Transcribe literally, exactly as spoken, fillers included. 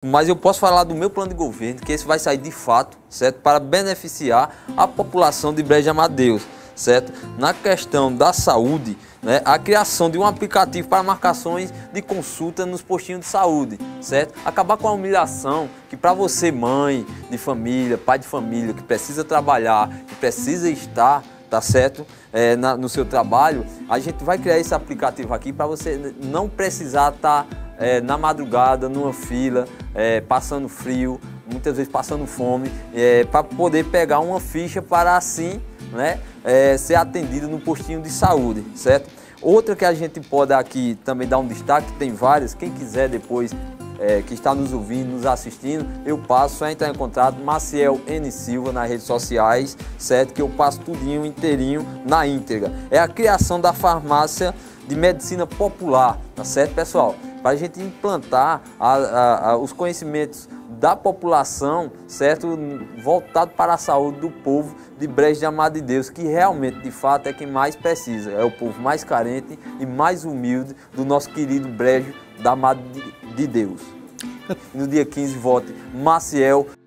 Mas eu posso falar do meu plano de governo, que esse vai sair de fato, certo? Para beneficiar a população de Brejo de Amadeus, certo? Na questão da saúde, né? A criação de um aplicativo para marcações de consulta nos postinhos de saúde, certo? Acabar com a humilhação que para você, mãe de família, pai de família, que precisa trabalhar, que precisa estar, tá certo? É, na, no seu trabalho, a gente vai criar esse aplicativo aqui para você não precisar estar é, na madrugada, numa fila, é, passando frio, muitas vezes passando fome, é, para poder pegar uma ficha para assim, né, é, ser atendido no postinho de saúde, certo? Outra que a gente pode aqui também dar um destaque, tem várias, quem quiser depois É, que está nos ouvindo, nos assistindo, eu passo, só entrar em contato, Maciel N Silva nas redes sociais, certo? Que eu passo tudinho inteirinho na íntegra. É a criação da farmácia de medicina popular, tá certo, pessoal? Para a gente implantar a, a, a, os conhecimentos da população, certo? Voltado para a saúde do povo de Brejo de Amadeus, que realmente, de fato, é quem mais precisa. É o povo mais carente e mais humilde do nosso querido Brejo da Amado de Deus. No dia quinze, vote Maciel.